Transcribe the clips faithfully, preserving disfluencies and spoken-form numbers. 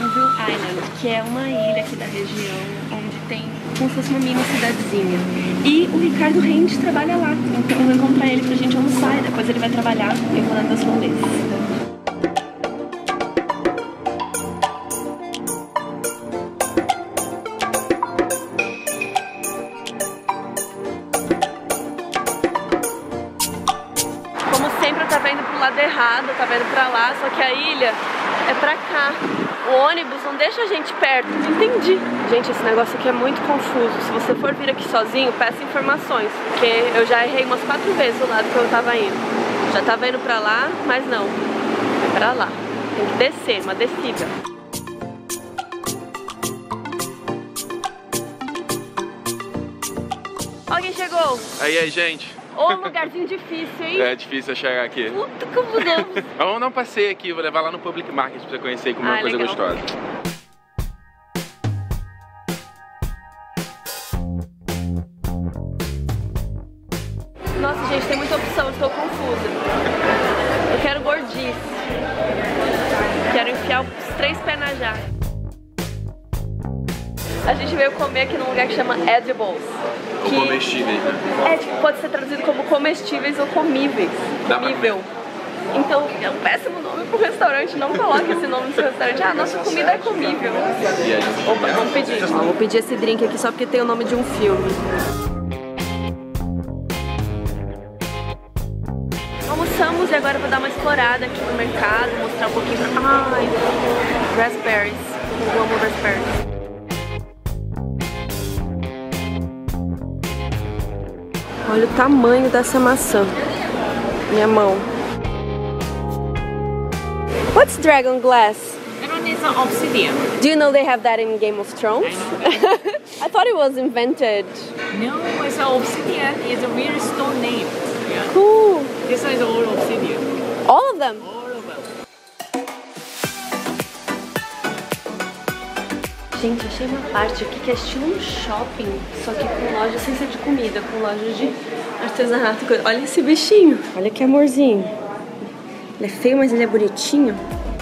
Neville Island, que é uma ilha aqui da região, onde tem como se fosse uma mini cidadezinha. E o Ricardo Rende trabalha lá, então eu vou encontrar ele pra gente almoçar e depois ele vai trabalhar, eu vou dar meus rolês. Tava indo pro lado errado, tava indo pra lá, só que a ilha é pra cá. O ônibus não deixa a gente perto. Entendi. Gente, esse negócio aqui é muito confuso. Se você for vir aqui sozinho, peça informações, porque eu já errei umas quatro vezes o lado que eu tava indo. Já tava indo pra lá, mas não. É pra lá. Tem que descer, uma descida. Alguém chegou? Aí, aí, gente. Ô, lugarzinho difícil, hein? É difícil chegar aqui. Puta que mudamos. Vamos dar um passeio aqui, vou levar lá no Public Market pra você conhecer e comer ah, uma coisa legal. Gostosa. Nossa, gente, tem muita opção, estou confusa. Eu quero gordice. Quero enfiar os três pés na jaca. A gente veio comer aqui num lugar que chama Edibles. Que comestíveis, né? É, tipo, pode ser traduzido como comestíveis ou comíveis. Comível. Então, é um péssimo nome pro restaurante. Não coloque esse nome no seu restaurante. Ah, nossa comida é comível. Opa, vamos pedir. Ó, vou pedir esse drink aqui só porque tem o nome de um filme. Almoçamos e agora eu vou dar uma explorada aqui no mercado, mostrar um pouquinho pra... Ai, raspberries. Eu amo raspberries. Olha o tamanho dessa maçã. Minha mão. What's dragon glass? Dragon is an obsidian. Do you know they have that in Game of Thrones? I, I thought it was invented. No, it's an obsidian. It's a real stone name. Yeah. Cool. This is all obsidian. All of them? All of them. Gente, achei uma parte aqui que é estilo um shopping, só que com loja sem ser de comida, com loja de artesanato. Olha esse bichinho, olha que amorzinho. Ele é feio, mas ele é bonitinho.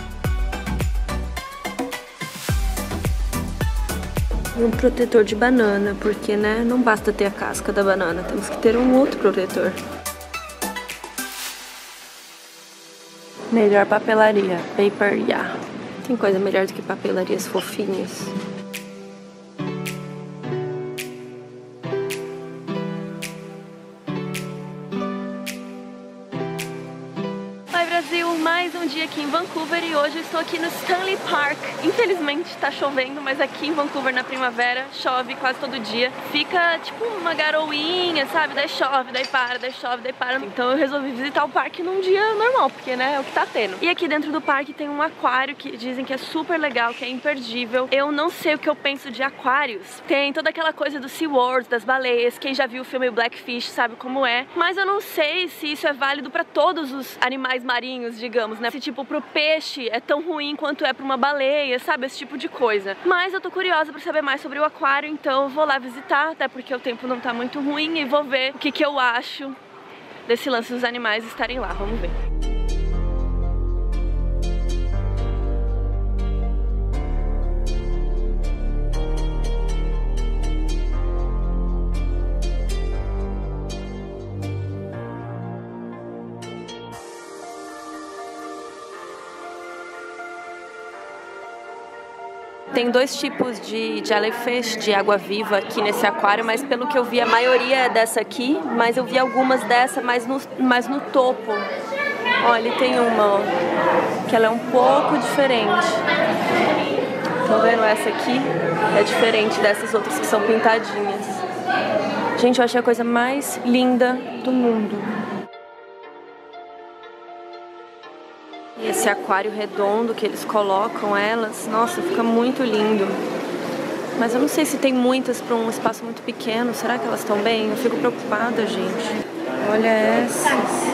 E um protetor de banana, porque, né, não basta ter a casca da banana, temos que ter um outro protetor. Melhor papelaria, Paper Yeah. Tem coisa melhor do que papelarias fofinhas. Oi, Brasil! Mais um dia aqui em Vancouver e hoje eu estou aqui no Stanley Park. Infelizmente está chovendo, mas aqui em Vancouver na primavera chove quase todo dia. Fica tipo uma garoinha, sabe? Daí chove, daí para, daí chove, daí para. Então eu resolvi visitar o parque num dia normal, porque né, é o que tá tendo. E aqui dentro do parque tem um aquário que dizem que é super legal, que é imperdível. Eu não sei o que eu penso de aquários. Tem toda aquela coisa do SeaWorld, das baleias. Quem já viu o filme Blackfish sabe como é. Mas eu não sei se isso é válido pra todos os animais marinhos, digamos, né? Se tipo pro peixe é tão ruim quanto é pra uma baleia, sabe? Esse tipo de coisa. Mas eu tô curiosa pra saber mais sobre o aquário, então eu vou lá visitar, até porque o tempo não tá muito ruim, e vou ver o que que eu acho desse lance dos animais estarem lá. Vamos ver. Tem dois tipos de jellyfish, de água-viva aqui nesse aquário, mas pelo que eu vi a maioria é dessa aqui, mas eu vi algumas dessa mais no, mais no topo. Olha, tem uma, ó, que ela é um pouco diferente. Estão vendo essa aqui? É diferente dessas outras que são pintadinhas. Gente, eu achei a coisa mais linda do mundo. E esse aquário redondo que eles colocam elas, nossa, fica muito lindo. Mas eu não sei se tem muitas para um espaço muito pequeno. Será que elas estão bem? Eu fico preocupada, gente. Olha essas.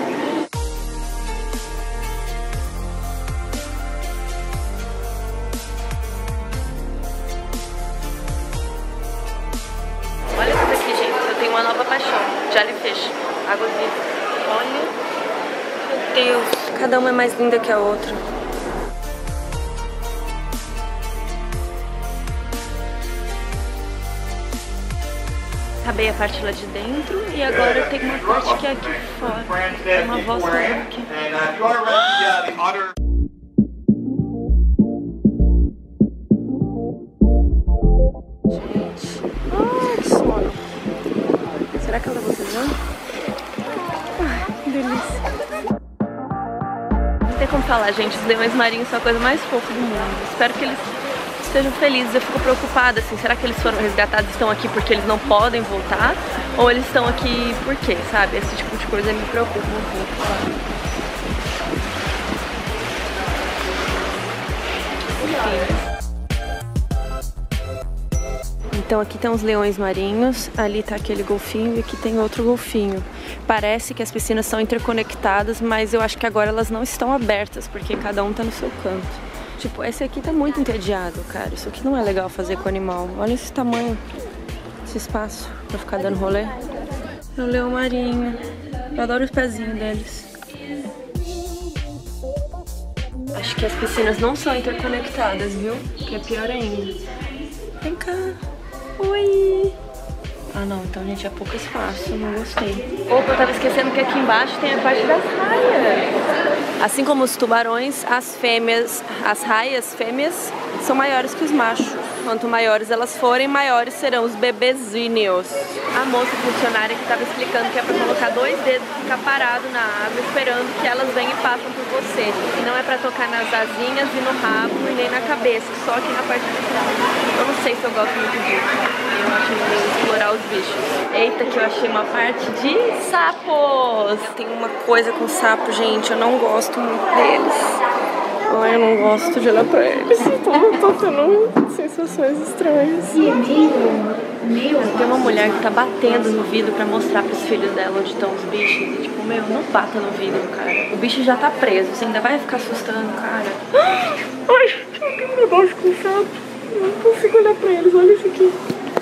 Olha isso aqui, gente. Eu tenho uma nova paixão. Jellyfish. Água viva. Olha. Meu Deus, cada uma é mais linda que a outra. Acabei a parte lá de dentro e agora tem uma parte que é aqui fora. Tem uma voz falando aqui. Gente, ai que sono. Será que ela tá bocejando? Ai, que delícia. Não tem como falar, gente, os leões marinhos são a coisa mais fofa do mundo. Espero que eles estejam felizes. Eu fico preocupada, assim, será que eles foram resgatados e estão aqui porque eles não podem voltar? Ou eles estão aqui por quê, sabe? Esse tipo de coisa me preocupa um pouco. Enfim. Então aqui tem os leões marinhos, ali tá aquele golfinho e aqui tem outro golfinho. Parece que as piscinas são interconectadas, mas eu acho que agora elas não estão abertas, porque cada um tá no seu canto. Tipo, esse aqui tá muito entediado, cara. Isso aqui não é legal fazer com o animal. Olha esse tamanho, esse espaço pra ficar dando rolê. É o leão marinho. Eu adoro os pezinhos deles. Acho que as piscinas não são interconectadas, viu? Que é pior ainda. Vem cá. Oi! Ah não, então gente, é pouco espaço, não gostei. Opa, eu tava esquecendo que aqui embaixo tem a parte das raias. Assim como os tubarões, as fêmeas, as raias fêmeas são maiores que os machos. Quanto maiores elas forem, maiores serão os bebezinhos. A moça funcionária que tava explicando que é pra colocar dois dedos e ficar parado na água esperando que elas venham e passam por você. E não é pra tocar nas asinhas e no rabo e nem na cabeça, só aqui na parte de trás. Eu não sei se eu gosto muito disso. Eu acho que explorar os bichos. Eita, que eu achei uma parte de sapos. Tem uma coisa com sapo, gente, eu não gosto muito deles. Ai, eu não gosto de olhar pra eles. Então eu tô tendo sensações estranhas. Tem uma mulher que tá batendo no vidro pra mostrar pros filhos dela onde estão os bichos. E tipo, meu, não bata no vidro, cara. O bicho já tá preso, você ainda vai ficar assustando, cara. Ai, tem um negócio com sapo. Eu não consigo olhar pra eles, olha isso aqui.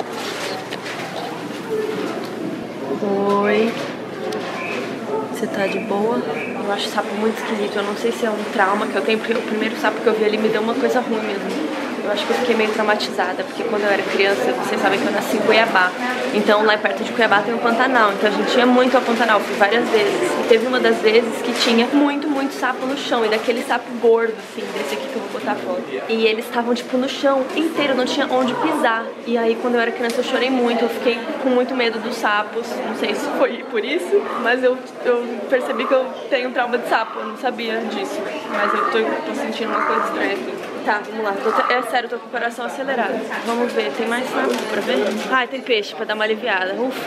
Oi. Você tá de boa? Eu acho sapo muito esquisito. Eu não sei se é um trauma que eu tenho, porque o primeiro sapo que eu vi ali me deu uma coisa ruim mesmo. Eu acho que eu fiquei meio traumatizada, porque quando eu era criança, vocês sabem que eu nasci em Cuiabá. Então lá perto de Cuiabá tem um Pantanal. Então a gente ia muito ao Pantanal, fui várias vezes. E teve uma das vezes que tinha muito, muito sapo no chão. E daquele sapo gordo, assim, desse aqui que eu vou botar foto. E eles estavam, tipo, no chão inteiro, não tinha onde pisar. E aí quando eu era criança eu chorei muito, eu fiquei com muito medo dos sapos. Não sei se foi por isso, mas eu, eu percebi que eu tenho trauma de sapo. Eu não sabia disso, mas eu tô, tô sentindo uma coisa estranha aqui. Tá, vamos lá. Tô, é sério, tô com o coração acelerado. Vamos ver, tem mais sapo pra ver? Ai, tem peixe pra dar uma aliviada. Ufa.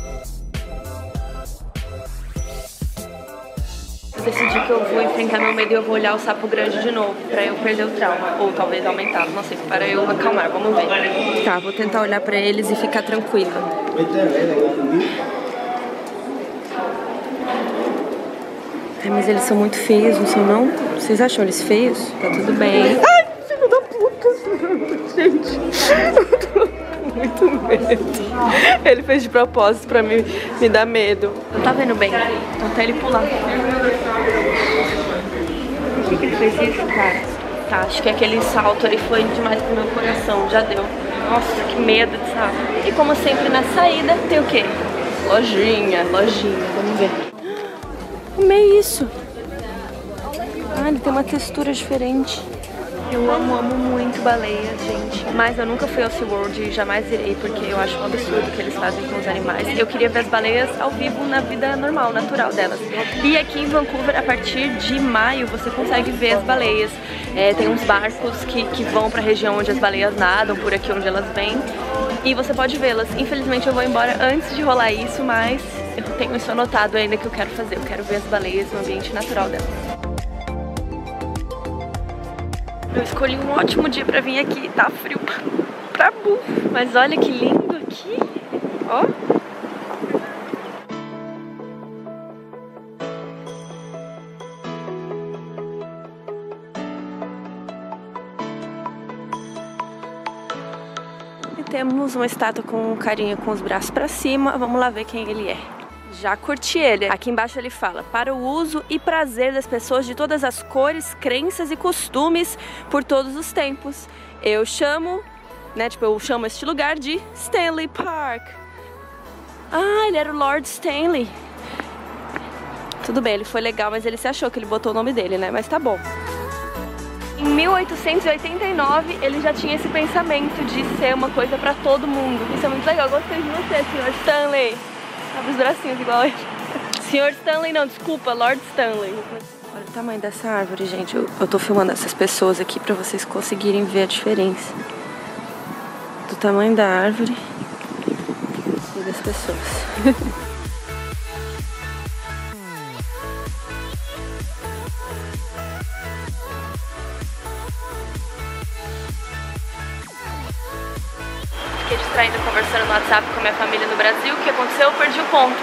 Eu decidi que eu vou enfrentar meu medo e eu vou olhar o sapo grande de novo, pra eu perder o trauma. Ou talvez aumentar, não sei, para eu acalmar. Vamos ver. Tá, vou tentar olhar pra eles e ficar tranquila. Ai, mas eles são muito feios, não são não? Vocês acham eles feios? Tá tudo bem. Ai, filho da puta! Gente, eu tô com muito medo. Ele fez de propósito pra me, me dar medo. Não tá vendo bem? Então até ele pular. Por que que ele fez isso, cara? Tá, acho que aquele salto ali foi demais pro meu coração, já deu. Nossa, que medo de sapo. E como sempre na saída tem o quê? Lojinha, lojinha, vamos ver. Amei isso. Ah, ele tem uma textura diferente. Eu amo, amo muito baleias, gente. Mas eu nunca fui ao SeaWorld e jamais irei, porque eu acho um absurdo o que eles fazem com os animais. Eu queria ver as baleias ao vivo na vida normal, natural delas. E aqui em Vancouver, a partir de maio, você consegue ver as baleias. É, tem uns barcos que, que vão pra região onde as baleias nadam, por aqui onde elas vêm. E você pode vê-las. Infelizmente eu vou embora antes de rolar isso, mas eu tenho isso anotado ainda que eu quero fazer. Eu quero ver as baleias no ambiente natural delas. Eu escolhi um ótimo dia pra vir aqui. Tá frio pra burro. Mas olha que lindo aqui. Ó. E temos uma estátua com um carinha com os braços pra cima. Vamos lá ver quem ele é. Já curti ele. Aqui embaixo ele fala: para o uso e prazer das pessoas de todas as cores, crenças e costumes por todos os tempos. Eu chamo, né, tipo, eu chamo este lugar de Stanley Park. Ah, ele era o Lord Stanley. Tudo bem, ele foi legal, mas ele se achou que ele botou o nome dele, né? Mas tá bom. Em mil oitocentos e oitenta e nove, ele já tinha esse pensamento de ser uma coisa pra todo mundo. Isso é muito legal. Gostei de você, senhor Stanley. Abre os bracinhos igual ele. senhor Stanley, não, desculpa, Lord Stanley. Olha o tamanho dessa árvore, gente. Eu, eu tô filmando essas pessoas aqui pra vocês conseguirem ver a diferença do tamanho da árvore e das pessoas. Fiquei distraída conversando no WhatsApp com a minha família no Brasil. O que aconteceu? Eu perdi o ponto.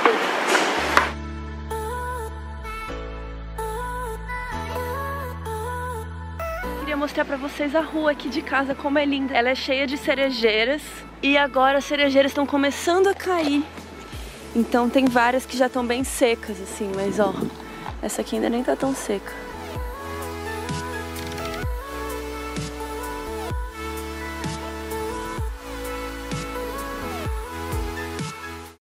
Queria mostrar pra vocês a rua aqui de casa, como é linda. Ela é cheia de cerejeiras e agora as cerejeiras estão começando a cair. Então tem várias que já estão bem secas, assim, mas ó, essa aqui ainda nem tá tão seca.